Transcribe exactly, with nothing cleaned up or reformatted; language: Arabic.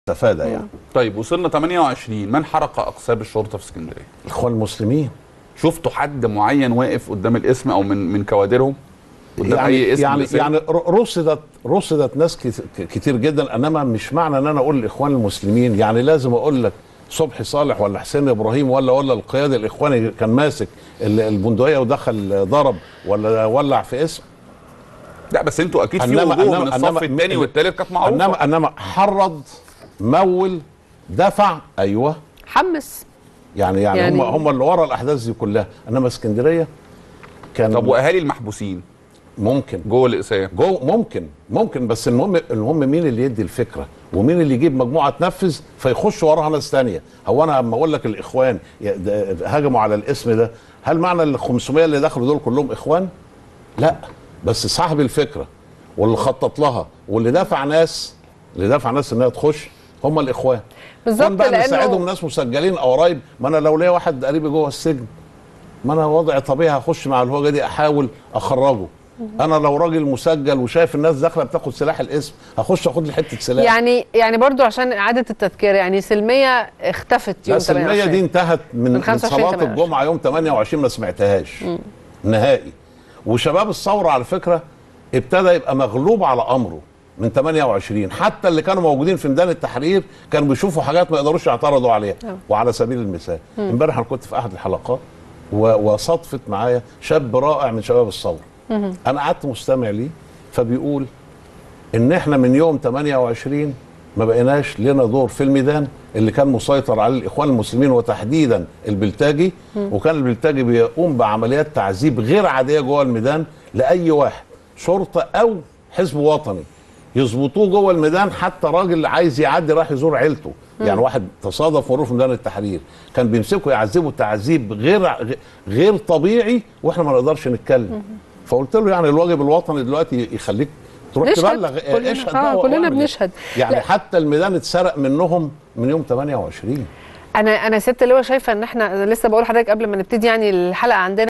تفادى يعني. طيب وصلنا ثمانية وعشرين، من حرق اقصاب الشرطه في اسكندريه؟ الاخوان المسلمين. شفتوا حد معين واقف قدام الاسم او من من كوادرهم قدام يعني اي اسم؟ يعني يعني رصدت رصدت ناس كتير جدا، انما مش معنى ان انا اقول الاخوان المسلمين يعني لازم اقول لك صبحي صالح ولا حسين ابراهيم ولا ولا القيادي الاخواني كان ماسك البندقيه ودخل ضرب ولا ولع في اسم. لا بس انتوا اكيد في وجوه من الصف الثاني والثالث كانت معروفه. انما انما حرض، مول، دفع، ايوه حمس يعني يعني, يعني هم هم اللي ورا الاحداث دي كلها. انما اسكندريه كان. طب واهالي المحبوسين ممكن جوه الاقسام، جوه ممكن ممكن بس المهم المهم مين اللي يدي الفكره ومين اللي يجيب مجموعه تنفذ فيخش وراها ناس ثانيه. هو انا لما اقول لك الاخوان هاجموا على الاسم ده، هل معنى ال خمسمية اللي دخلوا دول كلهم اخوان؟ لا، بس صاحب الفكره واللي خطط لها واللي دافع ناس اللي دافع ناس انها تخش هم الاخوان بالظبط. بقى نساعدهم ناس مسجلين او قرايب. ما انا لو ليا واحد قريبي جوه السجن، ما انا وضعي طبيعي هخش مع الهوجه دي احاول اخرجه. انا لو راجل مسجل وشايف الناس داخله بتاخد سلاح الاسم هخش اخد لي حته سلاح. يعني يعني برضو عشان اعاده التذكير، يعني سلميه اختفت يوم ثمانية وعشرين. سلميه دي انتهت من, من صلاه الجمعه يوم ثمانية وعشرين، ما سمعتهاش م. نهائي. وشباب الثوره على فكره ابتدى يبقى مغلوب على امره من ثمانية وعشرين، حتى اللي كانوا موجودين في ميدان التحرير كانوا بيشوفوا حاجات ما يقدروش يعترضوا عليها. أوه. وعلى سبيل المثال امبارح انا كنت في احد الحلقات وصدفت معايا شاب رائع من شباب الثوره، انا قعدت مستمع ليه فبيقول ان احنا من يوم ثمانية وعشرين ما بقيناش لنا دور في الميدان اللي كان مسيطر على الاخوان المسلمين وتحديدا البلتاجي، وكان البلتاجي بيقوم بعمليات تعذيب غير عاديه جوه الميدان لاي واحد شرطه او حزب وطني يظبطوه جوه الميدان، حتى راجل عايز يعدي راح يزور عيلته. يعني واحد تصادف مرور في ميدان التحرير كان بيمسكوا يعذبوا تعذيب غير غير طبيعي واحنا ما نقدرش نتكلم. فقلت له يعني الواجب الوطني دلوقتي يخليك تروح تبلغ. اشهد آه كلنا بنشهد يعني لا. حتى الميدان اتسرق منهم من يوم ثمانية وعشرين. انا انا ست اللي هو شايفه ان احنا لسه بقول لحضرتك قبل ما نبتدي يعني الحلقه عندنا